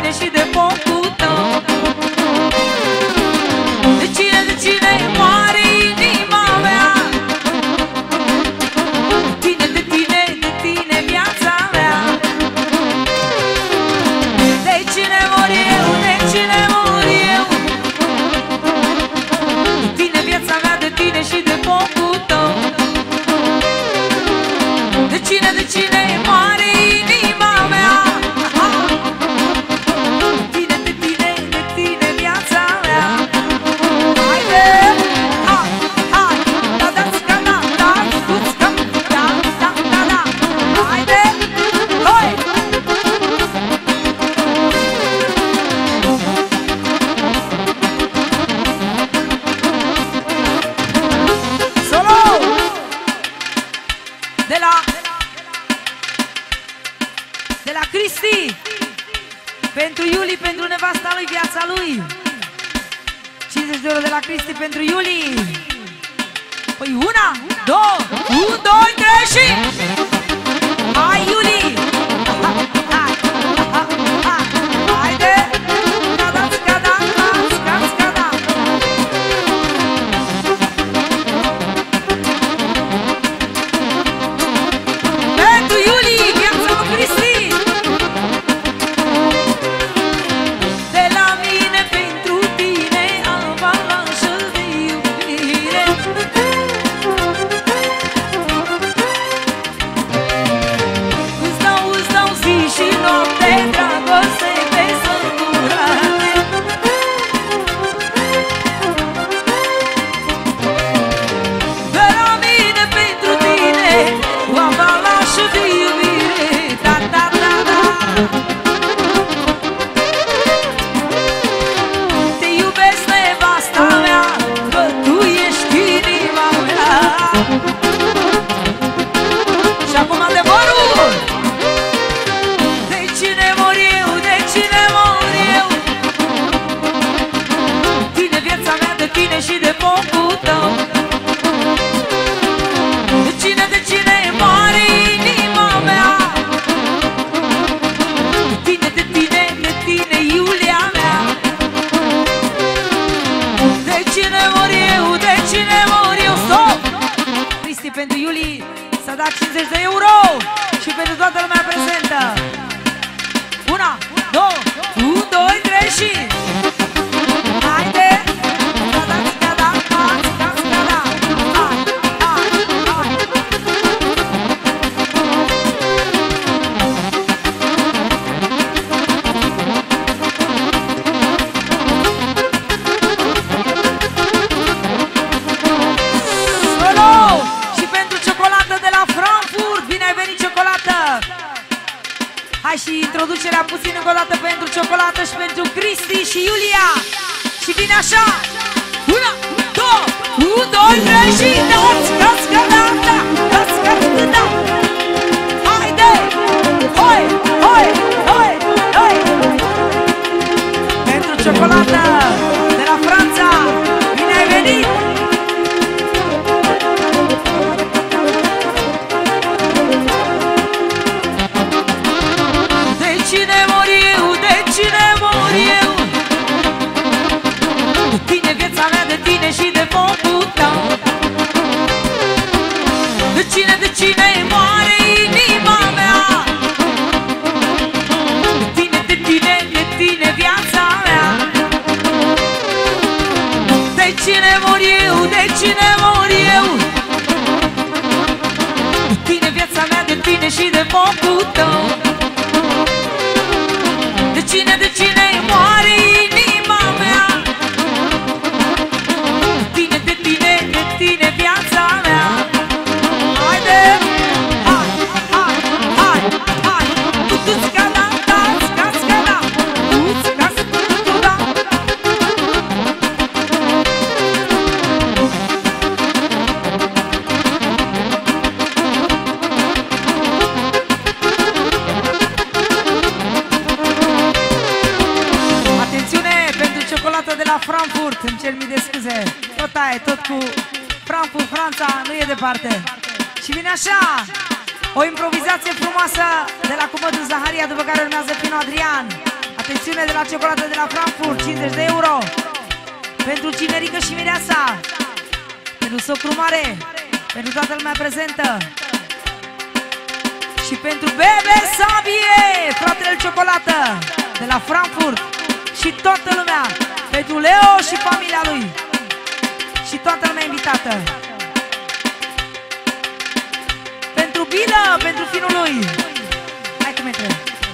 tine și de focul tău. De cine moare inima mea? De tine viața mea. De cine mor eu, de cine mor eu? De tine viața mea, de tine și de focul tău. De cine moare inima mea? De tine viața mea. Haide! Hai! Da-da-ți-ca, da-da! Du-ți-ca, da-da-da-da! Haide! Hai! Solo! De la Cristi, pentru Iuli, pentru nevasta lui, viața lui. 50 de euro de la Cristi pentru Iuli. Păi una, două, un, doi, trei și... Hai, Iuli! Haide! Da-da-ți-ca, da-da-ți-ca, da! Pentru Iuli, viața lui Cristi. De la mine pentru tine avalanșă de iubire. Îți dau zi și noapte dragoste pe săturate. De la mine pentru tine o avalanșă de iubire. Da-da-da-da. Te iubesc, nevasta mea, că tu ești inima mea. Și acum adevărul. De cine mor eu, de cine mor eu? Tine viața mea, de tine și de focul tău. De cine moare inima mea? De tine Iulia mea. De cine mor eu, stop! Cristi pentru Iuli s-a dat 50 de euro și pentru toată lumea prezentă. Una, două, un, doi, trei și... Haide! Da-da-ți-ca, da-da-ți-ca, da! Hai, hai, hai! Solo! Și pentru ciocolată de la Frankfurt. Bine ai venit, ciocolată! Hai și introducerea puțin încă o dată pentru ciocolată și pentru Cristi și Iulia. Și vine așa. Una, două, un, doi, trei și da-ți-ca, da-da, da-ți-ca, da-da. Haide! Hoi, hoi, hoi, hoi! Pentru ciocolată de la Franța. Bine ai venit! De cine mor eu, de cine mor eu? De tine viața mea, de tine și de focul tău. De cine moare inima mea? De tine viața mea. De cine mor eu, de cine mor eu? De tine viața mea, de tine și de focul tău. De cine moare inima mea? De tine viața mea. Haide! Hai, hai, hai, hai! Tu-ți-ca, da, da-ți-ca, da! Tu-ți-ca, da! De la Frankfurt, îmi cer mii de scuze. Tot aia, tot cu Frankfurt, Franța, nu e departe. Și vine așa, o improvizație frumoasă de la cumătul Zaharia, după care urmează Pino Adrian. Atențiune de la ciocolată de la Frankfurt, 50 de euro. Pentru Cinerică și Mireasa, pentru socru mare, pentru toată lumea prezentă. Și pentru Bebe Sabie, fratele ciocolată de la Frankfurt. Și toată lumea, pentru Leo și familia lui. Și toată lumea invitată. Pentru Bilă, pentru finul lui. Hai cum intre.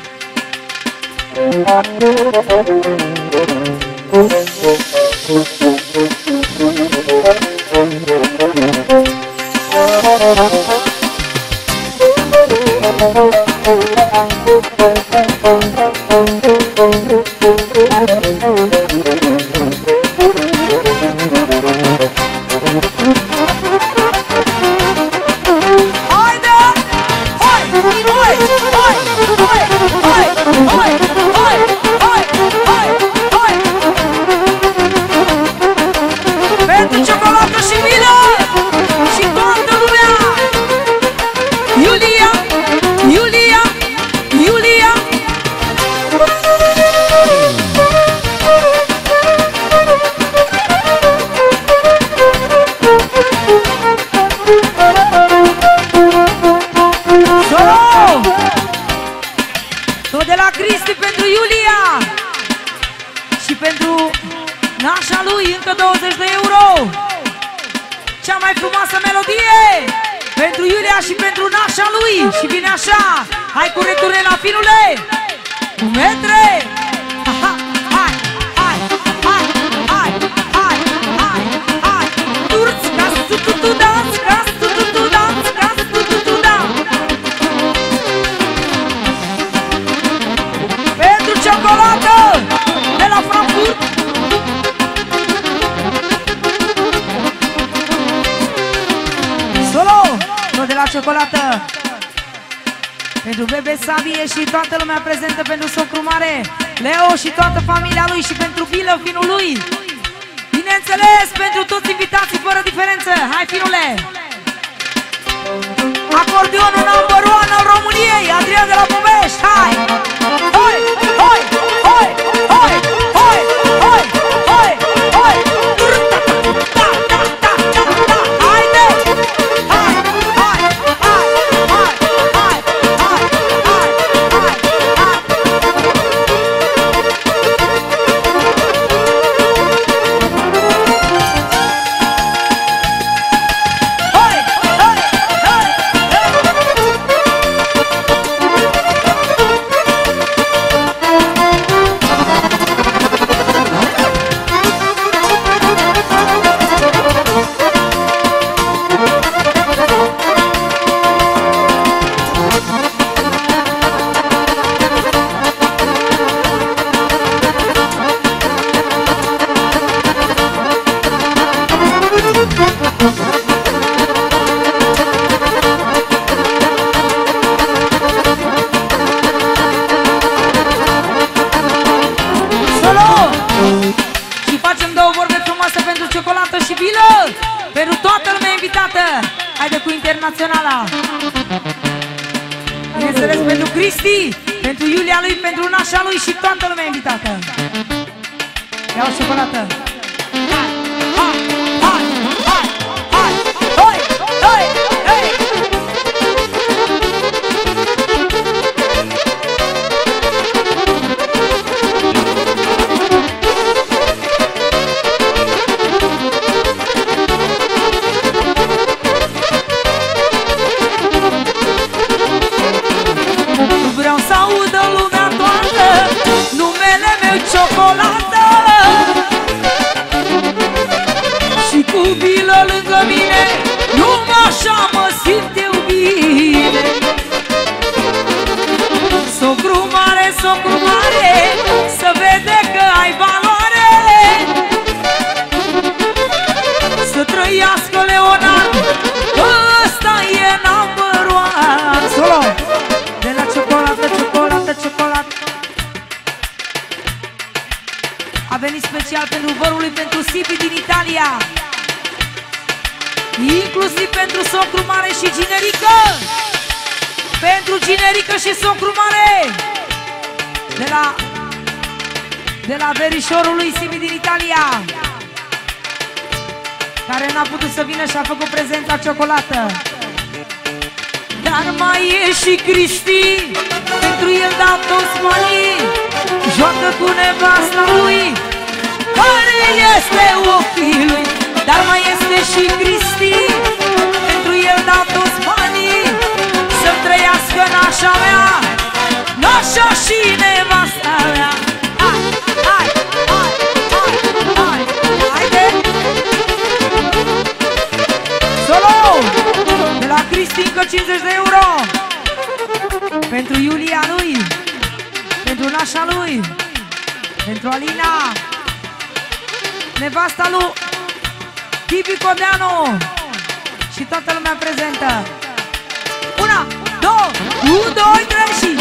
Pentru ciocolată și milă și toată lumea. Iulia, Iulia, Iulia. Solo! Tot de la Cristi pentru Iulia și pentru nașa lui încă 20 de euro. Cea mai frumoasă melodie pentru Iulia și pentru nașa lui. Și vine așa. Hai cu returne la finule. Cu metre. Hai, hai, hai, hai, hai, hai, hai, hai. Turți, ca tu dans, ca tu dans, ca tu dans. Pentru ciocolată de la Frankfurt. Solo, tot de la ciocolată. Pentru Bebe Sabie și toată lumea prezentă, pentru socru mare, Leo și toată familia lui și pentru Bilă, finul lui. Bineînțeles, pentru toți invitații fără diferență. Hai, finule! Acordeonul number one al României, Adrian de la Bubești. Hai! Hai! Hai! Hai! Hai! Hai! Hai! Hai! Hai! Pentru toată lumea invitată. Haide cu internaționala. Bineînțeles pentru Cristi, pentru Iulia lui, pentru nașa lui și toată lumea invitată. Ia o ciocolată. Hai, hai, hai, hai, hai, hai, hai, hai. Vreau să audă lumea toată numele meu ciocolată. Și cu Bilă lângă mine, numai așa mă simt eu bine. Socru mare, să vede că ai valoare. Să trăiască Leonard, ăsta e number one. Solo! De la ciocolată, ciocolată, ciocolată. A venit special pentru vărul lui, pentru Sipi din Italia. Inclusiv pentru socru mare și Ginerică. Pentru Ginerică și socru mare. De la de la verișorul lui Simi din Italia, care n-a putut să vină și a făcut prezența ciocolată. Dar mai e și Cristi, pentru el dau toți banii, joacă cu nevasta lui, care este ochii lui. Dar mai este și Cristi, pentru el dau toți banii, să-mi trăiască nașa mea, nașa și nevasta mea. Hai, hai, hai, hai, hai, haide! Solo! De la Cristi încă 50 de euro pentru Iulia lui, pentru nașa lui, pentru Alina, nevasta lui Tibi Codeanu și toată lumea prezentă. Una, două, 1, 2, 3 și...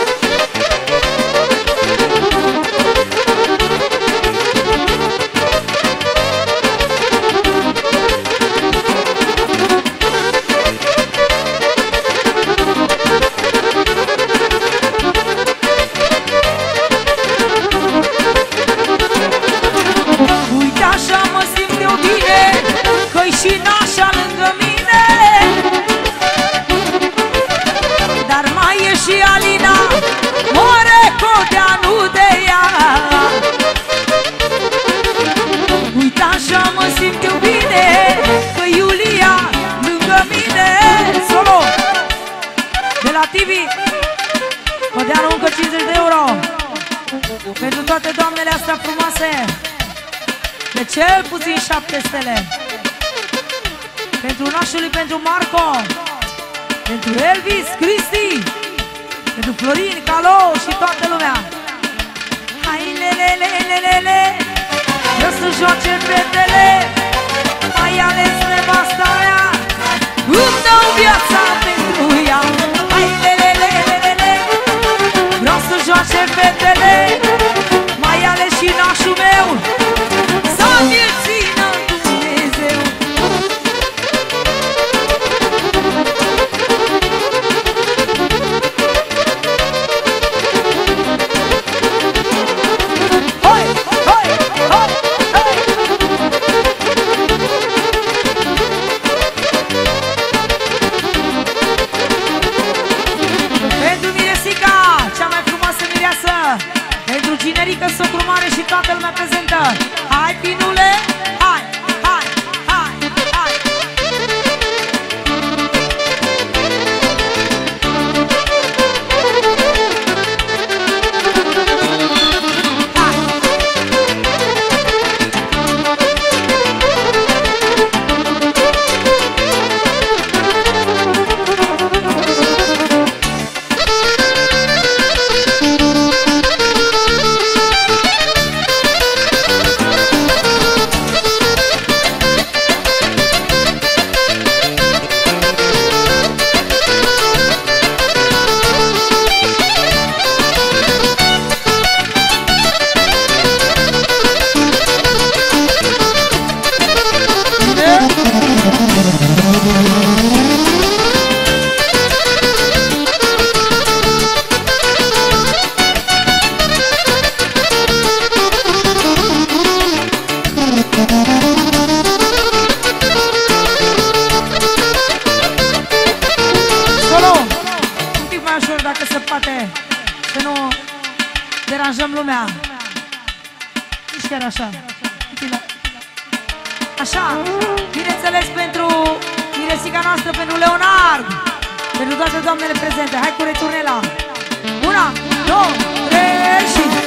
Uite așa mă simt eu bine, că-i și nașa lângă mine. Dar mai e și Alina, moare Codeanu de ea. Uite așa mă simt eu bine, că Iulia lângă mine. Solo de la Tibi Codeanu încă 50 de euro pentru toate doamnele astea frumoase, de cel puțin 7 stele. Pentru nașului, pentru Marco, pentru Elvis, Cristi, pentru Florin, Calo și toată lumea. Hai lelelelelele, vreau să joace fetele, mai ales nevasta mea, îmi dau viața pentru ea. Hai lelelelelele, vreau să joace fetele, mai ales și nașul meu, să mi-l țină Dumnezeu. Hai, hai, hai, hai! Pentru Miresica, cea mai frumoasă mireasă, pentru Ginerică, socru mare și toată lumea prezentă. Hai, pinule, hai, hai, hai, hai! Deranjăm lumea. Nici chiar așa. Așa, bineînțeles pentru Miresica noastră, pentru Leonard, pentru toate doamnele prezente. Hai cu returnela. 1, 2, 3 și...